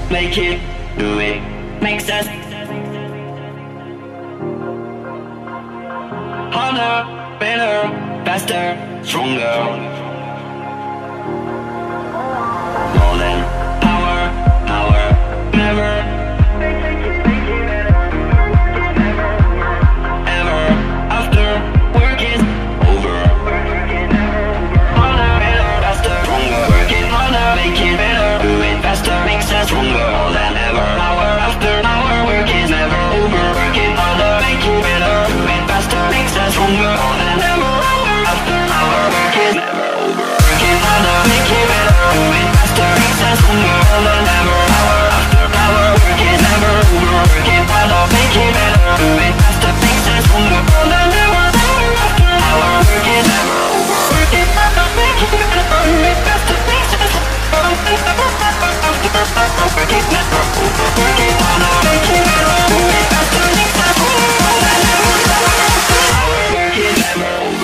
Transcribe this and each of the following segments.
make it, do it, makes us harder, better, faster, stronger. More than power, never, ever, after work is over. Harder, better, faster, stronger. Working harder, make it better, do it faster, makes us stronger. More than ever, hour after hour, work is never over. Working harder, make it better, do it faster, makes us stronger. More than ever, hour after hour, work is never over. Working harder, make it better, do it faster, makes us stronger. More than ever, hour after hour, work is never over. Working harder, make it better, do it faster, makes us stronger. More than ever, hour after hour, work is never over. Working harder, make it better, do it faster, makes us stronger. Working never over. Working harder, make it better, do it faster, makes us stronger. More than ever, hour after hour, work is never over.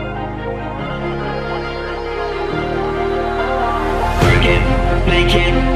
Make it